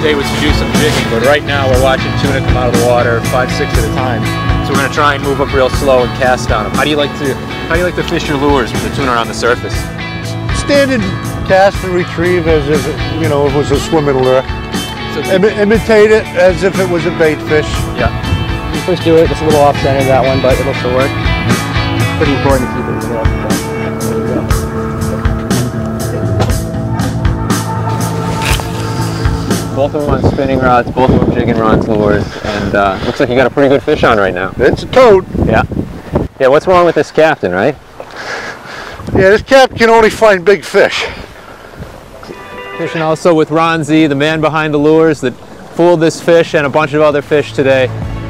today was to do some jigging, but right now we're watching tuna come out of the water 5, 6 at a time. So we're gonna try and move up real slow and cast on them. How do you like to fish your lures with the tuna on the surface? Standard cast and retrieve as if it was a swimming lure. So imitate it as if it was a bait fish. Yeah. When you first do it, it's a little off-center, that one, but it'll still work. It's pretty important to keep it in the middle. There you go. Both of them on spinning rods, both of them jigging RonZ lures, and looks like you got a pretty good fish on right now. It's a toad. Yeah. Yeah, what's wrong with this captain, right? Yeah, this cap can only find big fish. Fishing also with RonZ, the man behind the lures that fooled this fish and a bunch of other fish today.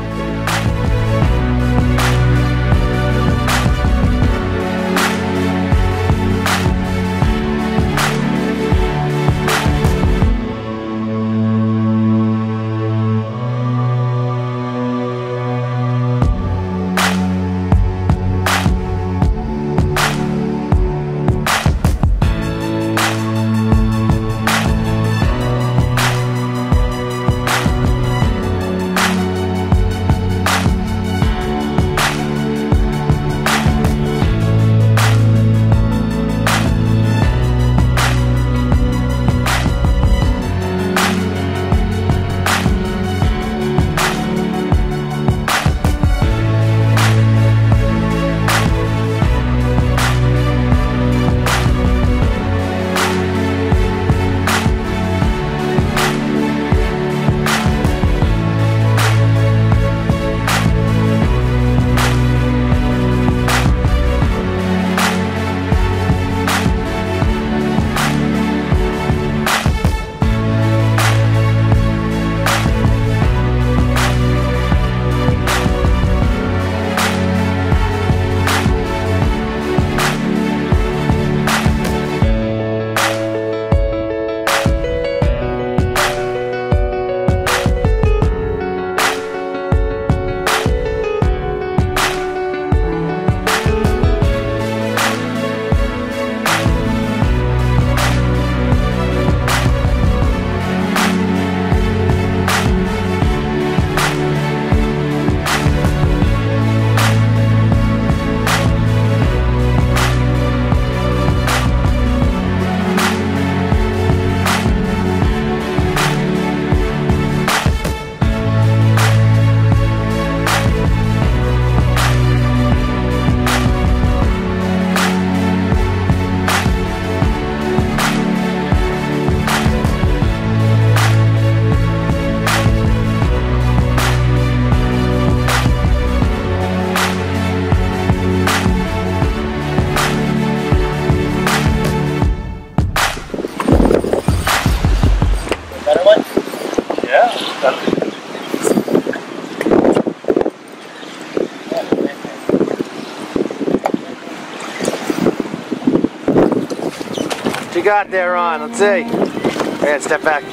What you got there, Ron? Let's see. Man, step back.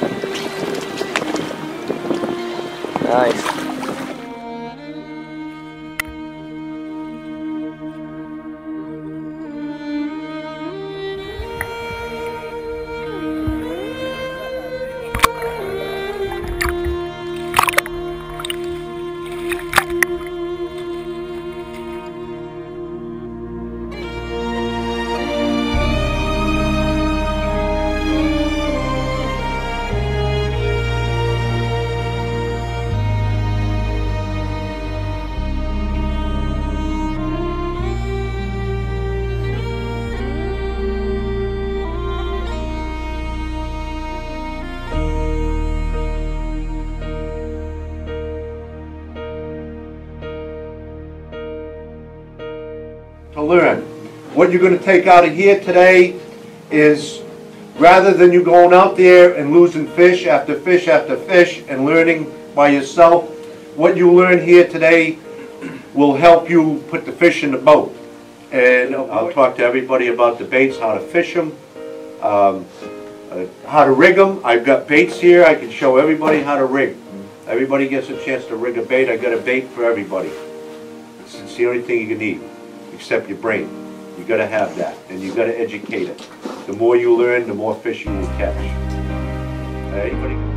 Nice. To learn. What you're going to take out of here today is, rather than you going out there and losing fish after fish after fish and learning by yourself, what you learn here today will help you put the fish in the boat. And I'll talk to everybody about the baits, how to fish them, how to rig them. I've got baits here. I can show everybody how to rig. Everybody gets a chance to rig a bait. I got a bait for everybody. It's the only thing you need, except your brain. You got to have that, and you got to educate it. The more you learn, the more fish you will catch. Anybody?